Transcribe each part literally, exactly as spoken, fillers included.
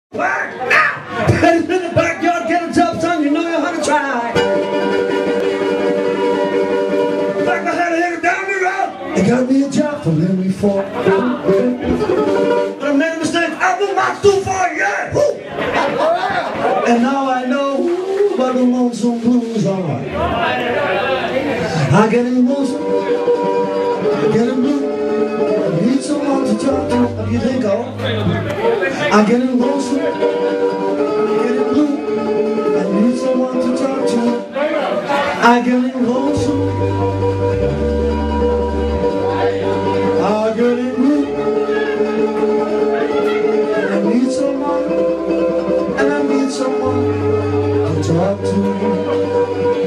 Work now! Daddy's in the backyard, get a job, son, you know you how to try. In fact, I had to hit it down the road. They got me a job from Henry Ford. But I made a mistake, I moved my too far, yeah! Woo. And now I know woo, about the lonesome blues, alright. I get in lonesome, I get in blue. I need someone to talk to. How do you think, oh? I get in lonesome, I get in blue. I need someone to talk to. I get in lonesome, I get in blue. I need someone, and I need someone to talk to.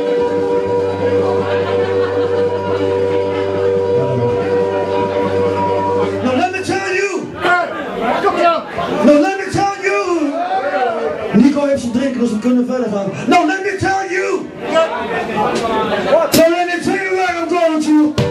Nou, let me tell you. Nico heeft zijn drinken, dus we kunnen verder gaan. No, let me tell you. So let me tell you where I'm going to.